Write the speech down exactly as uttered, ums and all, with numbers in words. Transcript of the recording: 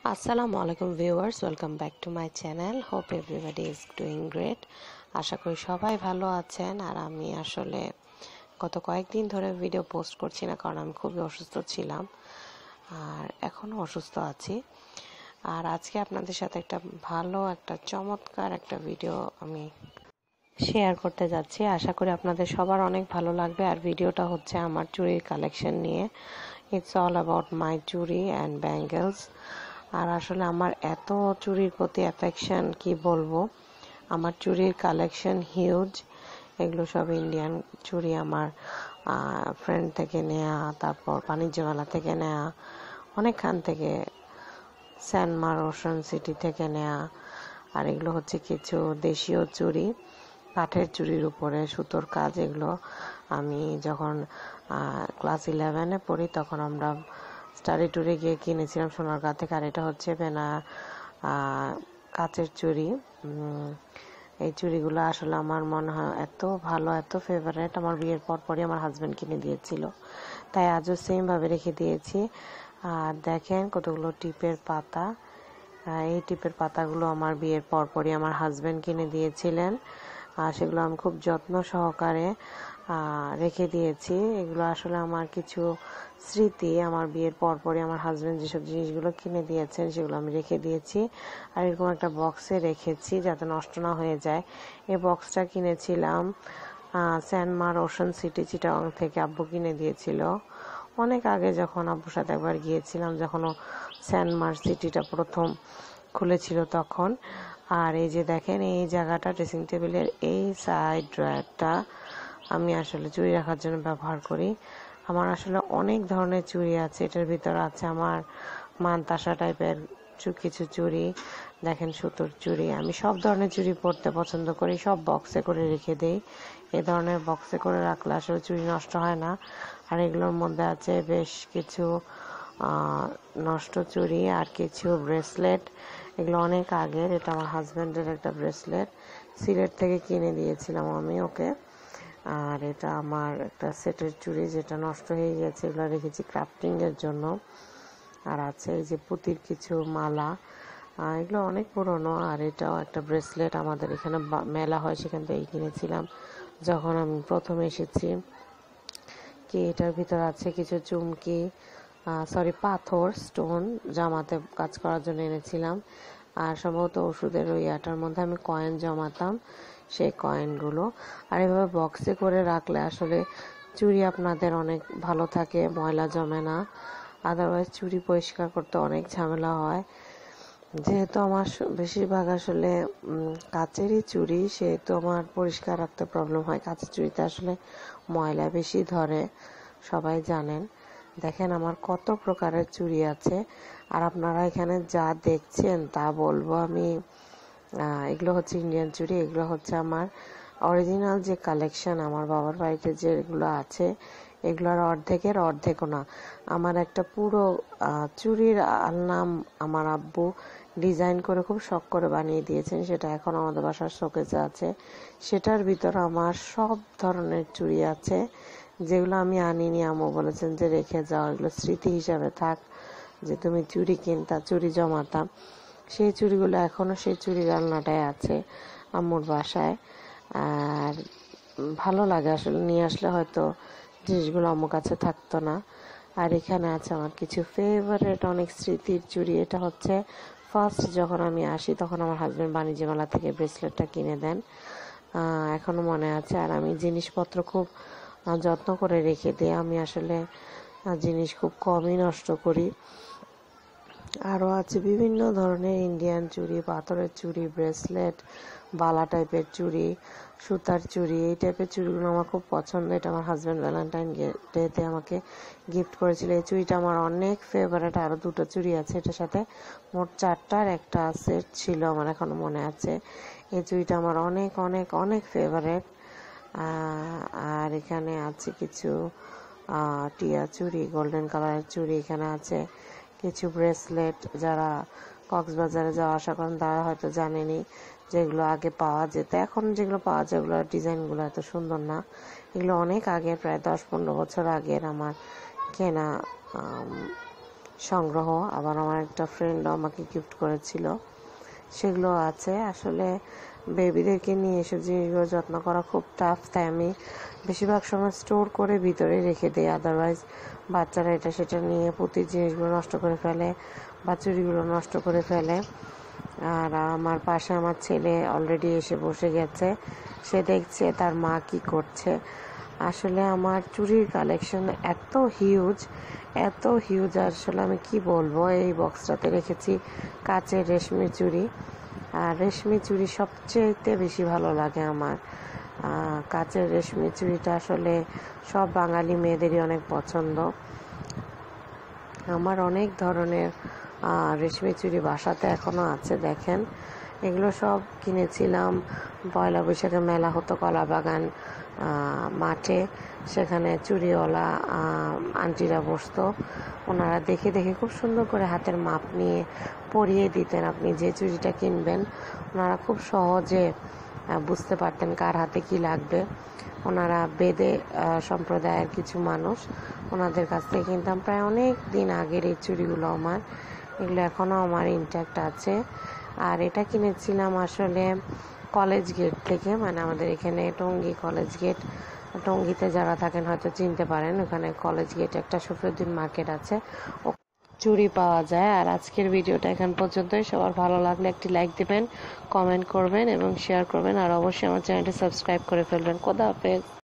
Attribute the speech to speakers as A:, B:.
A: Assalamu alaikum viewers, welcome back to my channel. Hope everybody is doing great. আশা করি সবাই ভালো আছেন। আর আমি আসলে গত কয়েকদিন ধরে ভিডিও পোস্ট করছি না, কারণ আমি খুবই অসুস্থ ছিলাম আর এখনো অসুস্থ আছি। আর আজকে আপনাদের সাথে একটা ভালো একটা চমৎকার একটা ভিডিও আমি শেয়ার করতে যাচ্ছি। আশা করি আপনাদের সবার অনেক ভালো লাগবে। আর ভিডিওটা হচ্ছে আমার চুড়ির কালেকশন নিয়ে। It's all about my churi and bangles. আর আসলে আমার এত চুড়ির প্রতি অ্যাফেকশন কি বলবো। আমার চুড়ির কালেকশন হিউজ। এগুলো সব ইন্ডিয়ান চুড়ি, আমার ফ্রেন্ড থেকে নেয়া, তারপর বাণিজ্য মেলা থেকে নেয়া, অনেকখান থেকে, স্যানমার ওশান সিটি থেকে নেয়া। আর এগুলো হচ্ছে কিছু দেশীয় চুড়ি, কাঠের চুড়ির উপরে সুতোর কাজ। এগুলো আমি যখন ক্লাস ইলেভেনে পড়ি তখন আমরা স্টাডি ট্যুরে গিয়ে কিনেছিলাম সোনারগাঁ থেকে। আর এটা হচ্ছে বেনা কাচের চুড়ি। এই চুড়িগুলো আসলে আমার মনে হয় এত ভালো, এত ফেভারেট। আমার বিয়ের পর পরই আমার হাজব্যান্ড কিনে দিয়েছিল, তাই আজও সেম ভাবে রেখে দিয়েছি। আর দেখেন কতগুলো টিপের পাতা। এই টিপের পাতাগুলো আমার বিয়ের পর পরই আমার হাজব্যান্ড কিনে দিয়েছিলেন। আর সেগুলো আমি খুব যত্ন সহকারে রেখে দিয়েছি। এগুলো আসলে আমার কিছু স্মৃতি। আমার বিয়ের পরপরই আমার হাজব্যান্ড যেসব জিনিসগুলো কিনে দিয়েছেন সেগুলো আমি রেখে দিয়েছি। আর এরকম একটা বক্সে রেখেছি যাতে নষ্ট না হয়ে যায়। এই বক্সটা কিনেছিলাম স্যানমার ওশান সিটি চিটাগাং থেকে। আব্বু কিনে দিয়েছিল অনেক আগে, যখন আব্বুর সাথে একবার গিয়েছিলাম, যখন ও স্যানমার সিটিটা প্রথম খুলেছিল তখন। আর এই যে দেখেন এই জায়গাটা, ড্রেসিং টেবিলের এই সাইড ড্রয়ারটা আমি আসলে চুড়ি রাখার জন্য ব্যবহার করি। আমার আসলে অনেক ধরনের চুড়ি আছে। এটার ভিতরে আছে আমার মানতাসা টাইপের কিছু চুড়ি, দেখেন সুতোর চুড়ি। আমি সব ধরনের চুড়ি পরতে পছন্দ করি, সব বক্সে করে রেখে দেই। এই ধরনের বক্সে করে রাখলে আসলে চুড়ি নষ্ট হয় না। আর এগুলোর মধ্যে আছে বেশ কিছু নষ্ট চুড়ি আর কিছু ব্রেসলেট। এগুলো অনেক আগের। এটা আমার হাজব্যান্ডের একটা ব্রেসলেট, সিলেট থেকে কিনে দিয়েছিলাম আমি ওকে। আর এটা আমার একটা সেটের চুড়ি যেটা নষ্ট হয়ে গেছে, এগুলো রেখেছি ক্রাফটিং এর জন্য। আর আছে এই যে পুঁতির কিছু মালা, এগুলো অনেক পুরনো। আর এটাও একটা ব্রেসলেট, আমাদের এখানে মেলা হয় সেখান থেকে কিনেছিলাম যখন আমি প্রথম এসেছি। কি এটার ভিতর আছে কিছু চুমকি, সরি পাথর, স্টোন, জামাতে কাজ করার জন্য এনেছিলাম। আর সম্ভবত ওষুধের ওই আটার মধ্যে আমি কয়েন জমাতাম, সেই কয়েনগুলো। আর এভাবে বক্সে করে রাখলে আসলে চুড়ি আপনাদের অনেক ভালো থাকে, ময়লা জমে না। আদারওয়াইজ চুড়ি পরিষ্কার করতে অনেক ঝামেলা হয়। যেহেতু আমার বেশিরভাগ আসলে কাচেরই চুড়ি, সেহেতু আমার পরিষ্কার রাখতে প্রবলেম হয়। কাচের চুড়িতে আসলে ময়লা বেশি ধরে, সবাই জানেন। দেখেন আমার কত প্রকারের চুড়ি আছে। আর আপনারা এখানে যা দেখছেন তা বলবো আমি, এগুলো হচ্ছে ইন্ডিয়ান চুড়ি। এগুলো হচ্ছে আমার অরিজিনাল যে কালেকশন আমার বাবার বাড়িতে যেগুলো আছে, এগুলোর অর্ধেকের অর্ধেকও না। আমার একটা পুরো চুড়ির আলনাম আমার আব্বু ডিজাইন করে খুব শখ করে বানিয়ে দিয়েছেন, সেটা এখন আমাদের বাসার শোকেসে আছে। সেটার ভিতর আমার সব ধরনের চুড়ি আছে, যেগুলো আমি আনিনি। আম্মু বলেছেন যে রেখে যাও, এগুলো স্মৃতি হিসাবে থাক, যে তুমি চুড়ি কিনতা, চুড়ি জমাতাম। সেই চুড়িগুলো এখনো সেই চুড়ির আলনাটায় আছে আম্মুর বাসায়। আর ভালো লাগে আসলে, নিয়ে আসলে হয়তো জিনিসগুলো আম্মুর কাছে থাকতো না। আর এখানে আছে আমার কিছু ফেভারিট অনেক স্মৃতির চুড়ি। এটা হচ্ছে ফার্স্ট যখন আমি আসি তখন আমার হাজব্যান্ড বাণিজ্য মেলা থেকে ব্রেসলেটটা কিনে দেন, এখনো মনে আছে। আর আমি জিনিসপত্র খুব যত্ন করে রেখে দিই। আমি আসলে জিনিস খুব কমই নষ্ট করি। আরও আছে বিভিন্ন ধরনের ইন্ডিয়ান চুড়ি, পাথরের চুড়ি, ব্রেসলেট, বালা টাইপের চুড়ি, সুতার চুড়ি। এই টাইপের চুড়িগুলো আমার খুব পছন্দ। এটা আমার হাজব্যান্ড ভ্যালেন্টাইন ডেতে আমাকে গিফট করেছিল। এই চুড়িটা আমার অনেক ফেভারিট। আরও দুটো চুড়ি আছে এটার সাথে, মোট চারটার একটা সেট ছিল, আমার এখনো মনে আছে। এই চুড়িটা আমার অনেক অনেক অনেক ফেভারিট। আর এখানে আছে কিছু টিয়া চুড়ি, গোল্ডেন কালারের চুড়ি। এখানে আছে কিছু ব্রেসলেট, যারা কক্সবাজারে যাওয়া আসা করেন তারা হয়তো জানেনি, যেগুলো আগে পাওয়া যেত। এখন যেগুলো পাওয়া যায় ওগুলোর ডিজাইনগুলো এত সুন্দর না। এগুলো অনেক আগে, প্রায় দশ পনেরো বছর আগের আমার কেনা সংগ্রহ, আবার আমার একটা ফ্রেন্ড আমাকে গিফট করেছিল, সেগুলো আছে। আসলে বেবিদেরকে নিয়ে এসব জিনিসগুলো যত্ন করা খুব টাফ, তাই আমি বেশিরভাগ সময় স্টোর করে ভিতরে রেখে দিই। আদারওয়াইজ বাচ্চারা এটা সেটা নিয়ে প্রতি জিনিসগুলো নষ্ট করে ফেলে বা চুড়িগুলো নষ্ট করে ফেলে। আর আমার পাশে আমার ছেলে অলরেডি এসে বসে গেছে, সে দেখছে তার মা কি করছে। আসলে আমার চুড়ির কালেকশন এত হিউজ এত হিউজ আসলে আমি কি বলবো। এই বক্সটাতে রেখেছি কাচের রেশমি চুড়ি, আর রেশমি চুড়ি সবচেয়ে বেশি ভালো লাগে আমার। কাচের রেশমি চুড়িটা আসলে সব বাঙালি মেয়েদেরই অনেক পছন্দ। আমার অনেক ধরনের রেশমি চুড়ি বাসাতে এখনও আছে, দেখেন। এগুলো সব কিনেছিলাম পয়লা বৈশাখে মেলা হতো কলাবাগান মাঠে, সেখানে চুড়িওয়ালা আন্টিরা বসতো, ওনারা দেখে দেখে খুব সুন্দর করে হাতের মাপ নিয়ে পরিয়ে দিতেন। আপনি যে চুড়িটা কিনবেন ওনারা খুব সহজে বুঝতে পারতেন কার হাতে কি লাগবে। ওনারা বেদে সম্প্রদায়ের কিছু মানুষ, ওনাদের কাছ থেকে কিনতাম প্রায় অনেক দিন আগের এই চুড়িগুলো আমার, এগুলো এখনও আমার ইনট্যাক্ট আছে। আর এটা কিনেছিলাম আসলে কলেজ গেট থেকে, মানে আমাদের এখানে টঙ্গী কলেজ গেট, টঙ্গীতে যারা থাকেন হয়তো চিনতে পারেন, ওখানে কলেজ গেটে একটা শফিউদ্দিন মার্কেট আছে, চুড়ি পাওয়া যায়। আর আজকের ভিডিওটা এখান পর্যন্তই। সবার ভালো লাগলে একটি লাইক দিবেন, কমেন্ট করবেন এবং শেয়ার করবেন, আর অবশ্যই আমার চ্যানেলটি সাবস্ক্রাইব করে ফেলবেন। খোদা হাফেজ।